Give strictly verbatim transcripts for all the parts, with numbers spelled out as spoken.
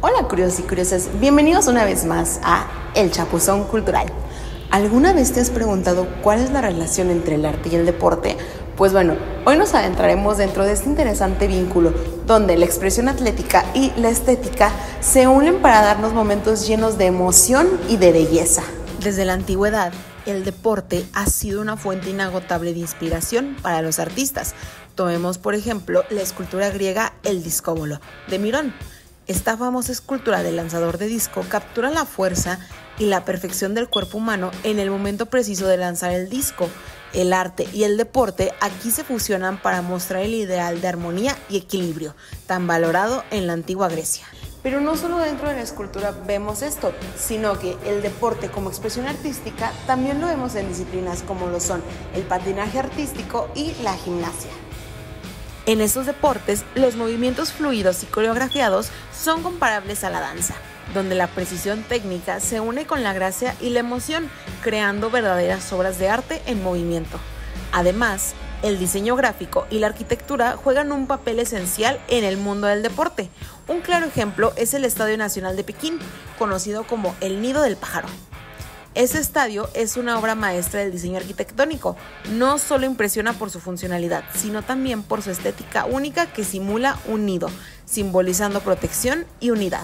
Hola curiosos y curiosas, bienvenidos una vez más a El Chapuzón Cultural. ¿Alguna vez te has preguntado cuál es la relación entre el arte y el deporte? Pues bueno, hoy nos adentraremos dentro de este interesante vínculo, donde la expresión atlética y la estética se unen para darnos momentos llenos de emoción y de belleza. Desde la antigüedad, el deporte ha sido una fuente inagotable de inspiración para los artistas. Tomemos, por ejemplo, la escultura griega El Discóbolo, de Mirón. Esta famosa escultura del lanzador de disco captura la fuerza y la perfección del cuerpo humano en el momento preciso de lanzar el disco. El arte y el deporte aquí se fusionan para mostrar el ideal de armonía y equilibrio, tan valorado en la antigua Grecia. Pero no solo dentro de la escultura vemos esto, sino que el deporte como expresión artística también lo vemos en disciplinas como lo son el patinaje artístico y la gimnasia. En estos deportes, los movimientos fluidos y coreografiados son comparables a la danza, donde la precisión técnica se une con la gracia y la emoción, creando verdaderas obras de arte en movimiento. Además, el diseño gráfico y la arquitectura juegan un papel esencial en el mundo del deporte. Un claro ejemplo es el Estadio Nacional de Pekín, conocido como el Nido del Pájaro. Ese estadio es una obra maestra del diseño arquitectónico. No solo impresiona por su funcionalidad, sino también por su estética única que simula un nido, simbolizando protección y unidad.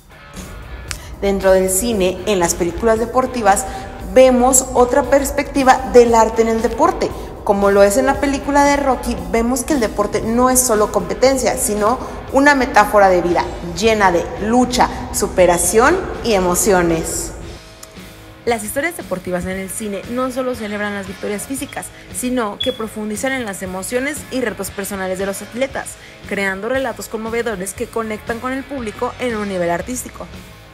Dentro del cine, en las películas deportivas, vemos otra perspectiva del arte en el deporte. Como lo es en la película de Rocky, vemos que el deporte no es solo competencia, sino una metáfora de vida, llena de lucha, superación y emociones. Las historias deportivas en el cine no solo celebran las victorias físicas, sino que profundizan en las emociones y retos personales de los atletas, creando relatos conmovedores que conectan con el público en un nivel artístico.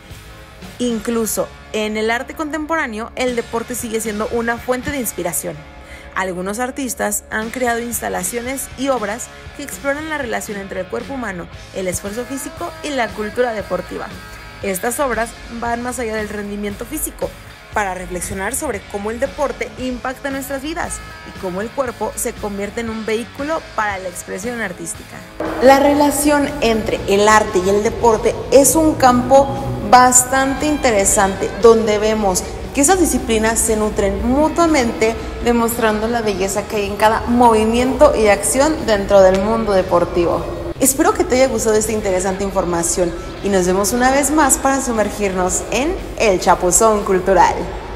Incluso en el arte contemporáneo, el deporte sigue siendo una fuente de inspiración. Algunos artistas han creado instalaciones y obras que exploran la relación entre el cuerpo humano, el esfuerzo físico y la cultura deportiva. Estas obras van más allá del rendimiento físico, para reflexionar sobre cómo el deporte impacta nuestras vidas y cómo el cuerpo se convierte en un vehículo para la expresión artística. La relación entre el arte y el deporte es un campo bastante interesante, donde vemos que esas disciplinas se nutren mutuamente, demostrando la belleza que hay en cada movimiento y acción dentro del mundo deportivo. Espero que te haya gustado esta interesante información y nos vemos una vez más para sumergirnos en El Chapuzón Cultural.